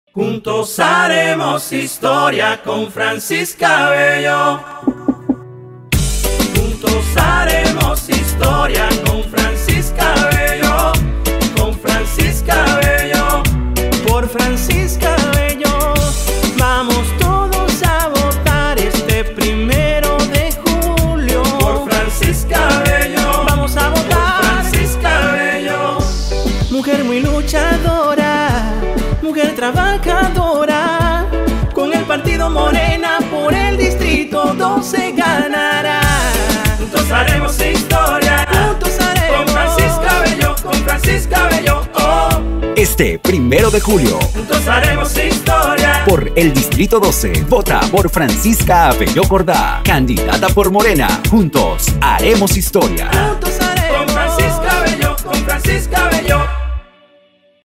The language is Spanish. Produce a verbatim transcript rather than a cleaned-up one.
Juntos haremos historia con Francisca Bello. Juntos haremos historia con Francisca Bello. Con Francisca Bello. Por Francisca Bello vamos todos a votar este primero de julio. Por Francisca Bello vamos a votar. Por Francisca Bello. Mujer muy luchadora, mujer trabajadora, con el partido Morena por el distrito doce ganará. Juntos haremos historia. Juntos haremos. Con Francisca Bello, con Francisca Bello, oh. Este primero de julio, juntos haremos historia. Por el distrito doce, vota por Francisca Bello Cordá, candidata por Morena. Juntos haremos historia. Juntos haremos. Con Francisca Bello, con Francisca Bello.